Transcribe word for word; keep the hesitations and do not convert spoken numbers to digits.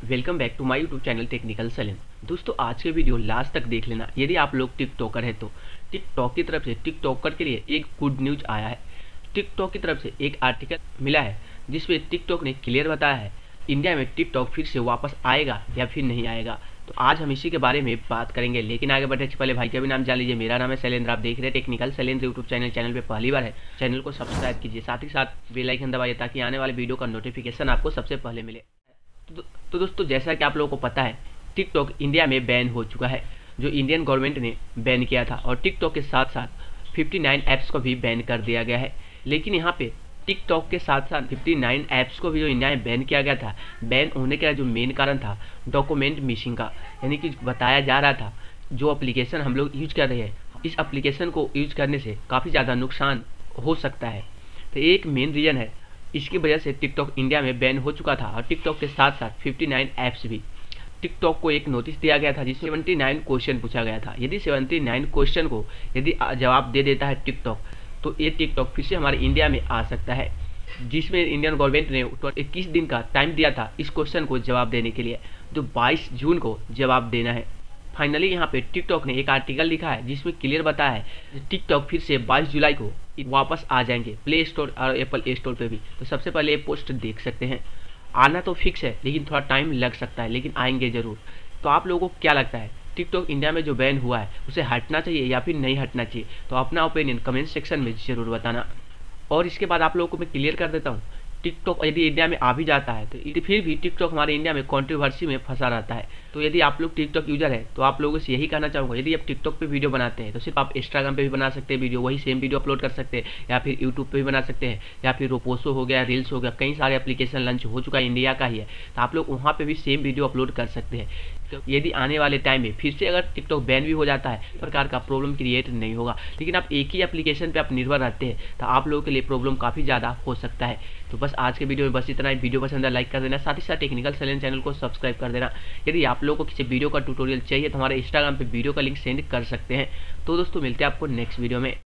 Welcome back to my YouTube channel technical Sailen. दोस्तों आज के वीडियो लास्ट तक देख लेना। यदि आप लोग टिकटॉकर है तो टिकटॉक की तरफ से टिकटॉकर के लिए एक गुड न्यूज आया है। टिकटॉक की तरफ से एक आर्टिकल मिला है जिसमें टिकटॉक ने क्लियर बताया है इंडिया में टिकटॉक फिर से वापस आएगा या फिर नहीं आएगा। तो आज हम इसी के बारे में बात करेंगे, लेकिन आगे बढ़ने से पहले भाई का भी नाम जान लीजिए। मेरा नाम है शैलेंद्र, आप देख रहे हैं technical Shailendra YouTube channel. Channel पे पहली बार है, चैनल को सब्सक्राइब कीजिए, साथ ही साथ बेल आइकन दबाइए ताकि आने वाले वीडियो का नोटिफिकेशन आपको सबसे पहले मिले। तो, तो दोस्तों जैसा कि आप लोगों को पता है टिकटॉक इंडिया में बैन हो चुका है, जो इंडियन गवर्नमेंट ने बैन किया था, और टिकटॉक के साथ साथ उनसठ ऐप्स को भी बैन कर दिया गया है। लेकिन यहाँ पे टिकटॉक के साथ साथ उनसठ ऐप्स को भी जो इंडिया में बैन किया गया था, बैन होने का जो मेन कारण था डॉक्यूमेंट मिसिंग का, यानी कि बताया जा रहा था जो एप्लीकेशन हम लोग यूज कर रहे हैं, इस एप्लीकेशन को यूज करने से काफ़ी ज़्यादा नुकसान हो सकता है। तो एक मेन रीज़न है, इसकी वजह से टिकटॉक इंडिया में बैन हो चुका था। और टिकटॉक के साथ साथ उनसठ ऐप्स भी, टिकटॉक को एक नोटिस दिया गया था जिसमें उन्यासी क्वेश्चन पूछा गया था। यदि उन्यासी क्वेश्चन को यदि जवाब दे देता है टिकटॉक, तो ये टिकटॉक फिर से हमारे इंडिया में आ सकता है, जिसमें इंडियन गवर्नमेंट ने इक्कीस दिन का टाइम दिया था इस क्वेश्चन को जवाब देने के लिए, जो बाईस जून को जवाब देना है। फाइनली यहाँ पे टिकटॉक ने एक आर्टिकल लिखा है जिसमें क्लियर बताया है टिकटॉक फिर से बाईस जुलाई को वापस आ जाएंगे प्ले स्टोर और एप्पल स्टोर पे भी। तो सबसे पहले ये पोस्ट देख सकते हैं। आना तो फिक्स है, लेकिन थोड़ा टाइम लग सकता है, लेकिन आएंगे ज़रूर। तो आप लोगों को क्या लगता है, टिकटॉक इंडिया में जो बैन हुआ है उसे हटना चाहिए या फिर नहीं हटना चाहिए? तो अपना ओपिनियन कमेंट सेक्शन में ज़रूर बताना। और इसके बाद आप लोगों को मैं क्लियर कर देता हूँ, टिकटॉक यदि इंडिया में आ भी जाता है तो फिर भी टिकटॉक हमारे इंडिया में कंट्रोवर्सी में फंसा रहता है। तो यदि आप लोग टिकटॉक यूजर है तो आप लोगों से यही कहना चाहूँगा, यदि आप टिकटॉक पे वीडियो बनाते हैं तो सिर्फ आप इंस्टाग्राम पे भी बना सकते हैं वीडियो, वही सेम वीडियो अपलोड कर सकते हैं, या फिर यूट्यूब पे भी बना सकते हैं, या फिर रोपोसो हो गया, रील्स हो गया, कई सारे एप्लीकेशन लॉन्च हो चुका है, इंडिया का ही है, तो आप लोग वहाँ पर भी सेम वीडियो अपलोड कर सकते हैं। तो यदि आने वाले टाइम में फिर से अगर टिकटॉक बैन भी हो जाता है, इस प्रकार का प्रॉब्लम क्रिएट नहीं होगा। लेकिन आप एक ही एप्लीकेशन पे आप निर्भर रहते हैं तो आप लोगों के लिए प्रॉब्लम काफ़ी ज़्यादा हो सकता है। तो बस आज के वीडियो में बस इतना ही। वीडियो पसंद है लाइक कर देना, साथ ही साथ टेक्निकल सैलेंद्र चैनल को सब्सक्राइब कर देना। यदि आप लोगों को किसी वीडियो का ट्यूटोरियल चाहिए तो हमारे इंस्टाग्राम पे वीडियो का लिंक सेंड कर सकते हैं। तो दोस्तों मिलते हैं आपको नेक्स्ट वीडियो में।